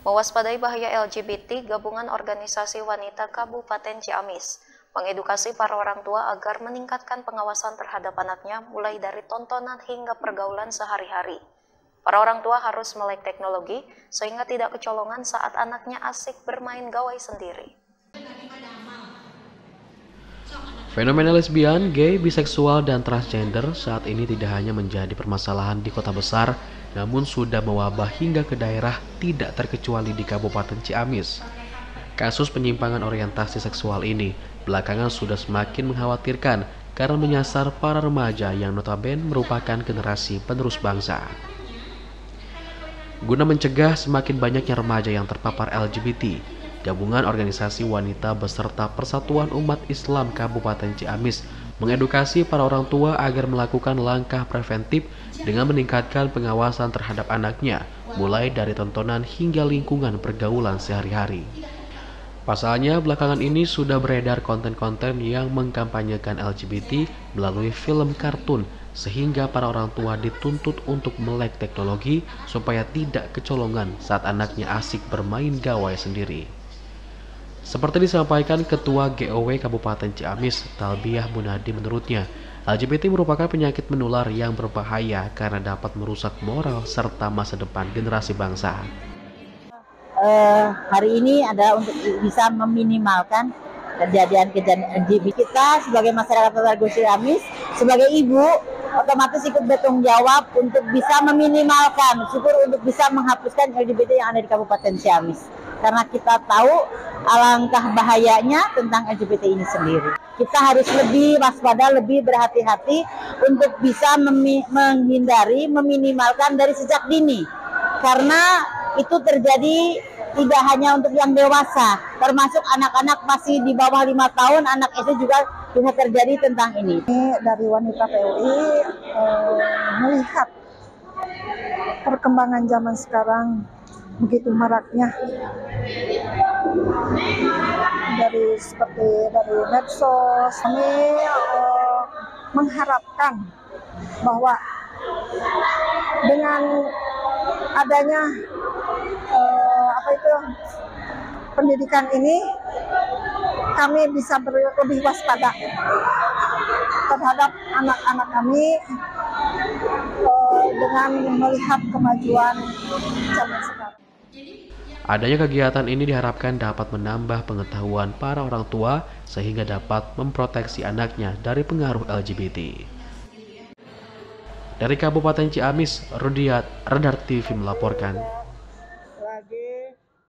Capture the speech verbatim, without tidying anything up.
Mewaspadai bahaya L G B T, Gabungan Organisasi Wanita Kabupaten Ciamis mengedukasi para orang tua agar meningkatkan pengawasan terhadap anaknya mulai dari tontonan hingga pergaulan sehari-hari. Para orang tua harus melek teknologi sehingga tidak kecolongan saat anaknya asik bermain gawai sendiri. Fenomena lesbian, gay, biseksual, dan transgender saat ini tidak hanya menjadi permasalahan di kota besar, namun sudah mewabah hingga ke daerah tidak terkecuali di Kabupaten Ciamis. Kasus penyimpangan orientasi seksual ini belakangan sudah semakin mengkhawatirkan karena menyasar para remaja yang notabene merupakan generasi penerus bangsa. Guna mencegah semakin banyaknya remaja yang terpapar L G B T, Gabungan Organisasi Wanita beserta Persatuan Umat Islam Kabupaten Ciamis mengedukasi para orang tua agar melakukan langkah preventif dengan meningkatkan pengawasan terhadap anaknya, mulai dari tontonan hingga lingkungan pergaulan sehari-hari. Pasalnya, belakangan ini sudah beredar konten-konten yang mengkampanyekan L G B T melalui film kartun, sehingga para orang tua dituntut untuk melek teknologi supaya tidak kecolongan saat anaknya asik bermain gawai sendiri. Seperti disampaikan Ketua G O W Kabupaten Ciamis, Talbiah Munadi, menurutnya, L G B T merupakan penyakit menular yang berbahaya karena dapat merusak moral serta masa depan generasi bangsa. Uh, hari ini ada untuk bisa meminimalkan kejadian-kejadian L G B T. Kita sebagai masyarakat warga Ciamis, sebagai ibu, otomatis ikut bertanggung jawab untuk bisa meminimalkan, syukur untuk bisa menghapuskan L G B T yang ada di Kabupaten Ciamis. Karena kita tahu alangkah bahayanya tentang L G B T ini sendiri. Kita harus lebih waspada, lebih berhati-hati untuk bisa menghindari, meminimalkan dari sejak dini. Karena itu terjadi tidak hanya untuk yang dewasa, termasuk anak-anak masih di bawah lima tahun, anak S D juga bisa terjadi tentang ini. Dari wanita P U I eh, melihat perkembangan zaman sekarang begitu maraknya, dari seperti dari medsos, kami eh, mengharapkan bahwa dengan adanya eh, apa itu pendidikan ini, kami bisa ber, lebih waspada terhadap anak-anak kami eh, dengan melihat kemajuan zaman sekarang. Adanya kegiatan ini diharapkan dapat menambah pengetahuan para orang tua sehingga dapat memproteksi anaknya dari pengaruh L G B T. Dari Kabupaten Ciamis, Rudiat, Radar T V melaporkan. Lagi